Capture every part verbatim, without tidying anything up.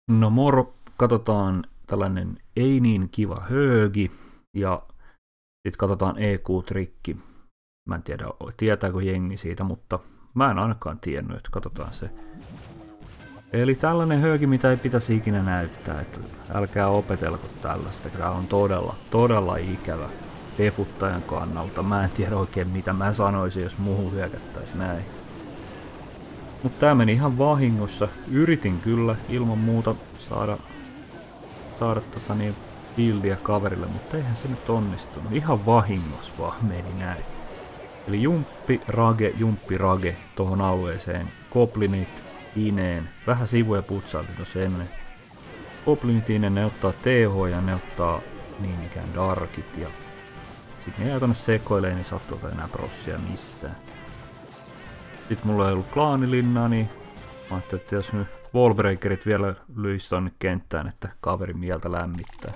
No moro, katsotaan tällainen ei niin kiva höögi ja sitten katsotaan E Q-trikki. Mä en tiedä, tietääkö jengi siitä, mutta mä en ainakaan tiennyt, että katsotaan se. Eli tällainen höögi, mitä ei pitäisi ikinä näyttää, että älkää opetelko tällaista, tämä on todella, todella ikävä defuttajan kannalta. Mä en tiedä oikein mitä mä sanoisin, jos muuhun hyökättäisi näin. Mutta tää meni ihan vahingossa. Yritin kyllä ilman muuta saada, saada tota niin, buildia kaverille, mutta eihän se nyt onnistunut. Ihan vahingossa vaan meni näin. Eli jumppi, rage, jumppi, rage tohon alueeseen. Goblinit, ineen. Vähän sivuja putsailtiin tossa ennen. Goblinit, ineen, ne ottaa T H ja ne ottaa niin ikään darkit. Ja sit ne jää tonne sekoilee, niin sattuu enää prossia mistään. Sitten mulla ei ollut klaanilinnaa, niin mä ajattelin, että jos nyt wallbreakerit vielä lyisi tonne kenttään, että kaveri mieltä lämmittää.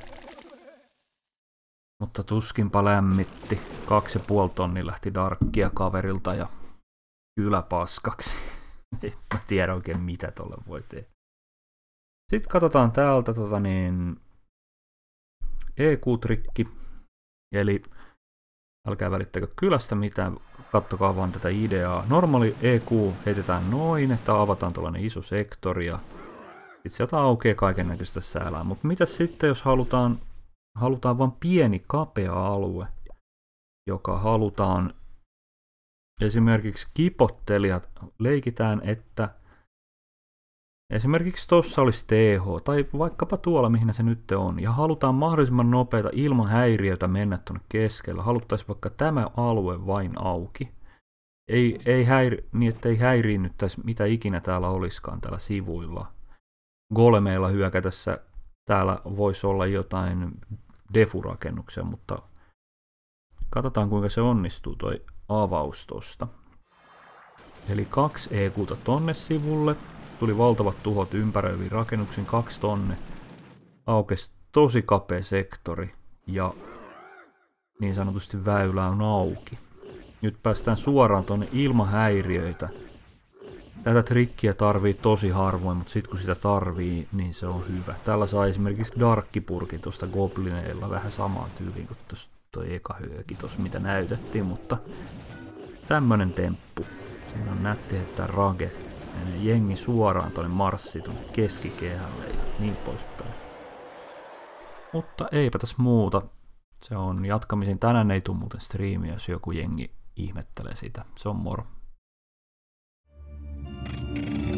Mutta tuskinpa lämmitti. Kaksi ja puoli tonni lähti darkkia kaverilta ja kyllä paskaksi. En mä tiedä oikein mitä tolle voi tehdä. Sitten katsotaan täältä tota niin, E Q-trikki. Eli älkää välittäkö kylästä mitään. Kattokaa vaan tätä ideaa. Normaali E Q heitetään noin, että avataan tuollainen iso sektori ja sitten sieltä aukeaa kaikennäköistä säälää. Mutta mitä sitten, jos halutaan, halutaan vain pieni kapea alue, joka halutaan esimerkiksi kipottelijat, leikitään, että esimerkiksi tuossa olisi T H tai vaikkapa tuolla, mihin se nyt on, ja halutaan mahdollisimman nopeita ilman häiriötä mennä tuonne keskellä. Haluttaisiin vaikka tämä alue vain auki. Ei, ei häiri, niin ettei häiriinnyttäisi mitä ikinä täällä olisikaan täällä sivuilla. Golemeilla hyökätessä täällä voisi olla jotain defurakennuksia, mutta katsotaan kuinka se onnistuu toi avaus tosta. Eli kaksi E Q:ta tonne sivulle. Tuli valtavat tuhot ympäröiviin rakennuksiin, kaksi tonne. Aukesi tosi kapea sektori ja niin sanotusti väylä on auki. Nyt päästään suoraan tonne ilman häiriöitä. Tätä trikkiä tarvii tosi harvoin, mutta sit kun sitä tarvii, niin se on hyvä. Täällä saa esimerkiksi darkkipurkin tuosta goblineilla vähän samaan tyyliin kuin tuossa toi eka hyöki tossa mitä näytettiin, mutta tämmönen temppu. Siinä on nätti, että rage. Menee jengi suoraan tuonne marssiin tuonne keskikehälle ja niin poispäin. Mutta eipä tässä muuta. Se on jatkamisen. Tänään ei tule muuten striimiä, jos joku jengi ihmettelee sitä. Se on moro.